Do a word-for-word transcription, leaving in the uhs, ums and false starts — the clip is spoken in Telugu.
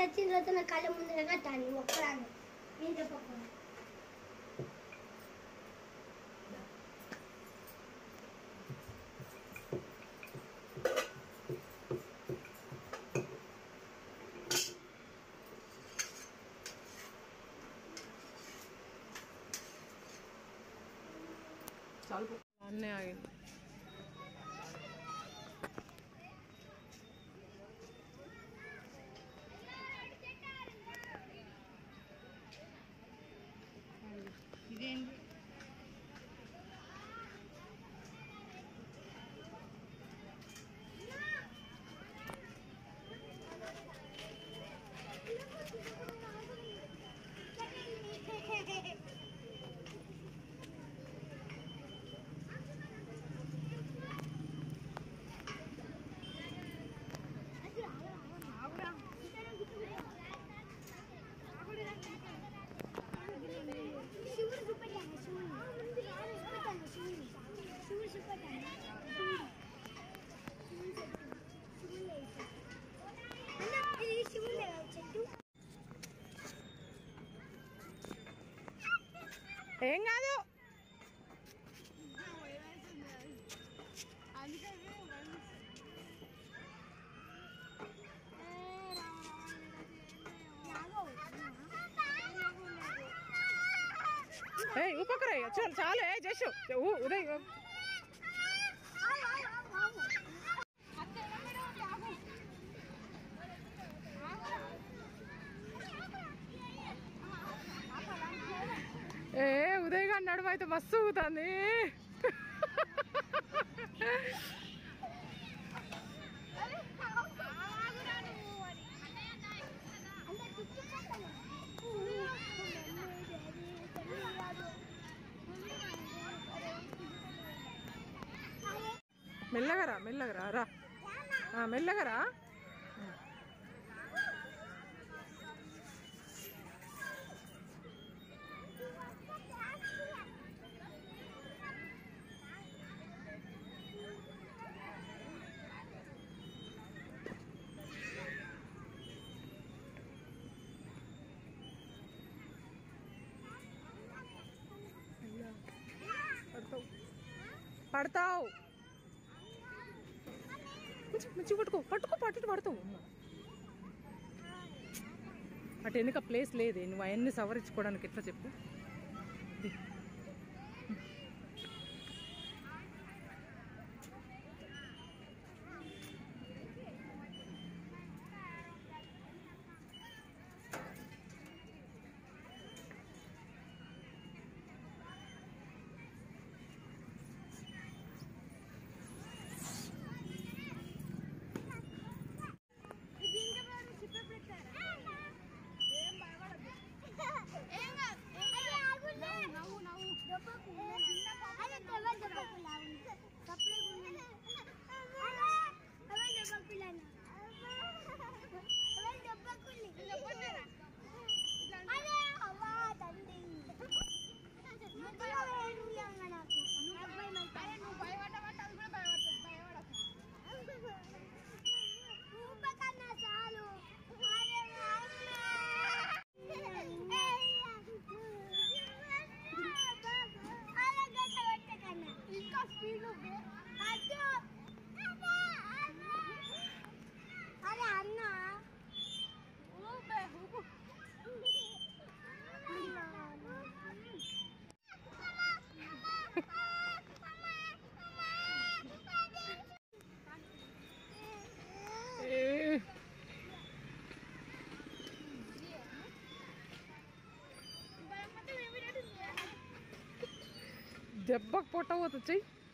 వచ్చిన తర్వాత నా కళ్ళ ముందర కట్టాలి ఒక్కరాను నేను చెప్పకుండా చాలు అన్నీ ఆగింది. ఇదేంటి శివుడు చూపెట్టాను శివుడు చూపెట్టాను శివుడు శివుడు చూపెట్టాను ఇది శివుడు చెట్టు ఏం కాదు. ఏ ఊపకరా చాలు చాలు ఏ చేసు ఉదయ్ ఏ ఉదయ్ గారి నడుమ అయితే మస్తు ఊగుతుంది. మెల్లగరా మెల్లగరా రా మెల్లగరా. పడతావు పడతావు మంచి పట్టుకో పట్టుకో పట్టు పడతావు. అటు వెనుక ప్లేస్ లేదే నువ్వు అవన్నీ సవరించుకోవడానికి ఎట్లా చెప్పు. దెబ్బకు పొట్ట పోతుంది చెయ్యి.